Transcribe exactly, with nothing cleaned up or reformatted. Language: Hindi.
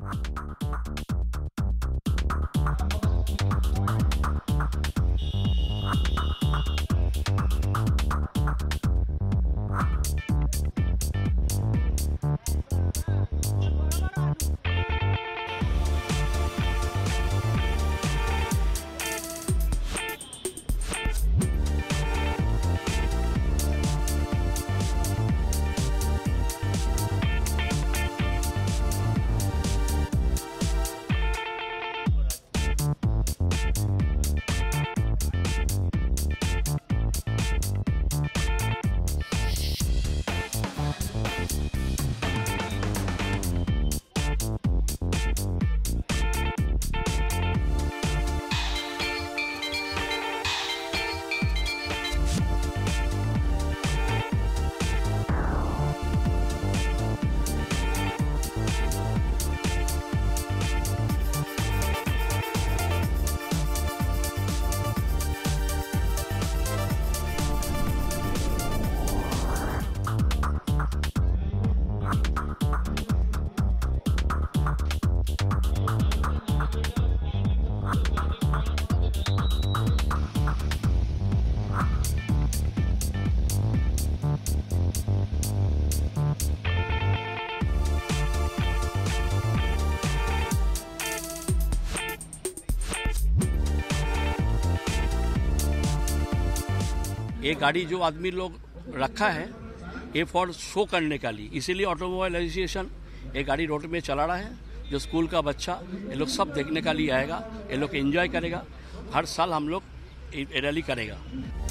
ये गाड़ी जो आदमी लोग रखा है ये फॉर शो करने का लिए, इसीलिए ऑटोमोबाइल एसोसिएशन ये गाड़ी रोड में चला रहा है। जो स्कूल का बच्चा ये लोग सब देखने का लिए आएगा, ये लोग एंजॉय करेगा। हर साल हम लोग रैली करेगा।